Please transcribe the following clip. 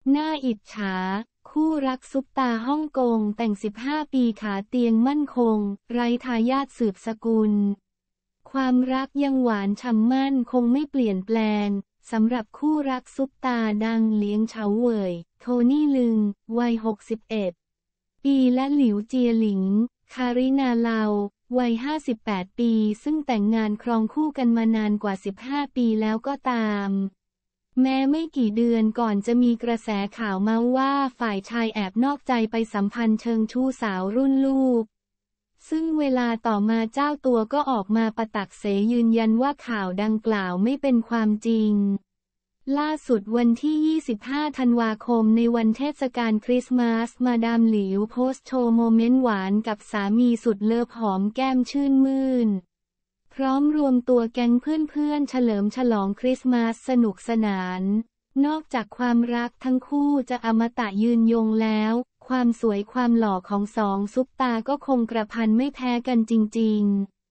น่าอิจฉาคู่รักซุปตาฮ่องกงแต่ง15 ปีขาเตียงมั่นคงไร้ทายาทสืบสกุลความรักยังหวานฉ่ำมั่นคงไม่เปลี่ยนแปลงสำหรับคู่รักซุปตาดังเลี้ยงเฉาเหวยโทนี่ลึงวัย61 ปีและหลิวเจียหลิงคารินาเลาวัย58 ปีซึ่งแต่งงานครองคู่กันมานานกว่า15 ปีแล้วก็ตามแม้ไม่กี่เดือนก่อนจะมีกระแสข่าวมาว่าฝ่ายชายแอบนอกใจไปสัมพันธ์เชิงชู้สาวรุ่นลูกซึ่งเวลาต่อมาเจ้าตัวก็ออกมาปะตักเสยืนยันว่าข่าวดังกล่าวไม่เป็นความจริงล่าสุดวันที่ 25 ธันวาคมในวันเทศกาลคริสต์มาสมาดามหลิวโพสต์โชว์โมเมนต์หวานกับสามีสุดเลิฟหอมแก้มชื่นมื่นพร้อมรวมตัวแก๊งเพื่อนๆเฉลิมฉลองคริสต์มาสสนุกสนานนอกจากความรักทั้งคู่จะอมตะยืนยงแล้วความสวยความหล่อของสองซุปตาก็คงกระพันไม่แพ้กันจริงๆ